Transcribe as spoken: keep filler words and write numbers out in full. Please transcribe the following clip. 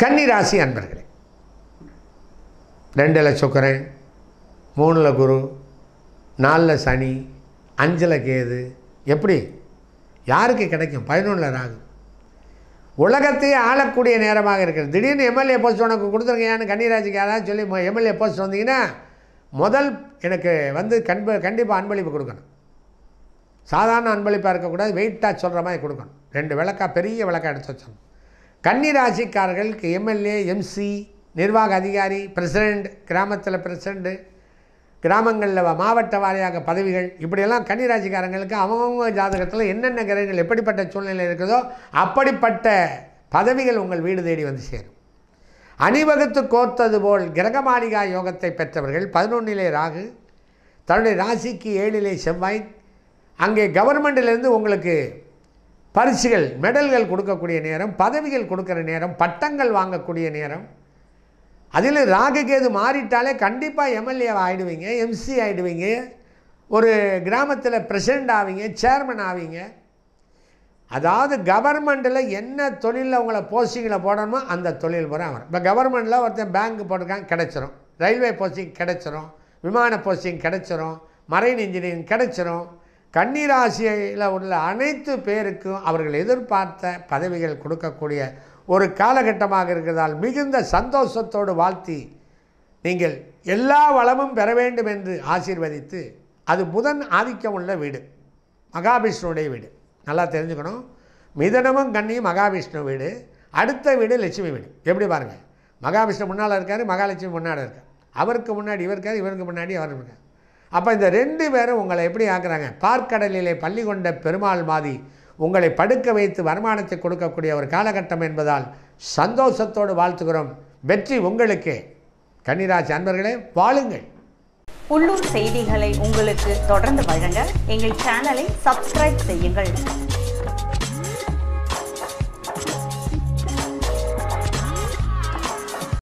கன்னிராசி அன்பர்களே, ரெண்டில் சுக்கிரன், மூணில் குரு, நாலில் சனி, அஞ்சில் கேது. எப்படி யாருக்கு கிடைக்கும்? பதினொன்றில் ராகு. உலகத்தையே ஆளக்கூடிய நேரமாக இருக்கிறது. திடீர்னு எம்எல்ஏ போஸ்ட் உனக்கு கொடுத்துருங்கயான்னு கன்னிராசிக்கு யாராவது சொல்லி எம்எல்ஏ போஸ்ட் வந்தீங்கன்னா முதல் எனக்கு வந்து கண்ப கண்டிப்பாக அன்பளிப்பு கொடுக்கணும். சாதாரண அன்பளிப்பாக இருக்கக்கூடாது, வெயிட்டாக சொல்கிற மாதிரி கொடுக்கணும். ரெண்டு விளக்கா, பெரிய விளக்கா எடுத்து வச்சோம். கன்னிராசிக்காரர்களுக்கு எம்எல்ஏ, எம்சி, நிர்வாக அதிகாரி, பிரசிடெண்ட், கிராமத்தில் பிரசிடெண்ட்டு, கிராமங்களில் மாவட்ட வாரியாக பதவிகள், இப்படியெல்லாம் கன்னிராசிக்காரங்களுக்கு அவங்கவுங்க ஜாதகத்தில் என்னென்ன கிரகங்கள் எப்படிப்பட்ட சூழ்நிலை இருக்குதோ அப்படிப்பட்ட பதவிகள் உங்கள் வீடு தேடி வந்து சேரும். அணிவகுத்து கோர்த்தது போல் கிரகமாளிகா யோகத்தை பெற்றவர்கள். பதினொன்றிலே ராகு, தன்னுடைய ராசிக்கு ஏழிலே செவ்வாய், அங்கே கவர்மெண்ட்டிலேருந்து உங்களுக்கு பரிசுகள், மெடல்கள் கொடுக்கக்கூடிய நேரம், பதவிகள் கொடுக்குற நேரம், பட்டங்கள் வாங்கக்கூடிய நேரம். அதில் ராகுகேது மாறிட்டாலே கண்டிப்பாக எம்எல்ஏ ஆகிடுவீங்க, எம்சி ஆகிடுவீங்க, ஒரு கிராமத்தில் பிரசிடெண்ட் ஆவீங்க, சேர்மன் ஆவீங்க. அதாவது கவர்மெண்ட்டில் என்ன தொழிலில் உங்களை போஸ்டிங்கில் போடணுமோ அந்த தொழில் பூரா வரும். இப்போ கவர்மெண்ட்டில் ஒருத்தன் பேங்க் போட்டிருக்காங்க, கிடச்சிரும். ரயில்வே போஸ்டிங் கிடச்சிரும், விமான போஸ்டிங் கிடச்சிரும், மரைன் இன்ஜினியரிங் கிடச்சிரும். கன்னிராசியில் உள்ள அனைத்து பேருக்கும் அவர்கள் எதிர்பார்த்த பதவிகள் கொடுக்கக்கூடிய ஒரு காலகட்டமாக இருக்கிறதால் மிகுந்த சந்தோஷத்தோடு வாழ்த்தி நீங்கள் எல்லா வளமும் பெற வேண்டும் என்று ஆசீர்வதித்து, அது புதன் ஆதிக்கம் உள்ள வீடு, மகாவிஷ்ணுடைய வீடு. நல்லா தெரிஞ்சுக்கணும். மிதனமும் கன்னியும் மகாவிஷ்ணு வீடு, அடுத்த வீடு லட்சுமி வீடு. எப்படி பாருங்கள், மகாவிஷ்ணு முன்னால் இருக்கார், மகாலட்சுமி முன்னாடி இருக்கார், அவருக்கு முன்னாடி இவர் இருக்கார், இவருக்கு முன்னாடி அவர் இருக்கார். அப்போ இந்த ரெண்டு பேரும் உங்களை எப்படி ஆக்குறாங்க? பார்க்கடலிலே பள்ளி கொண்ட பெருமாள் மாதி உங்களை படுக்க வைத்து வருமானத்தை கொடுக்கக்கூடிய ஒரு காலகட்டம் என்பதால் சந்தோஷத்தோடு வாழ்த்துகிறோம். வெற்றி உங்களுக்கே. கன்னிராசி அன்பர்களே, வாழுங்கள். உள்ளூர் செய்திகளை உங்களுக்கு தொடர்ந்து வழங்க எங்கள் சேனலை சப்ஸ்கிரைப் செய்யுங்கள்.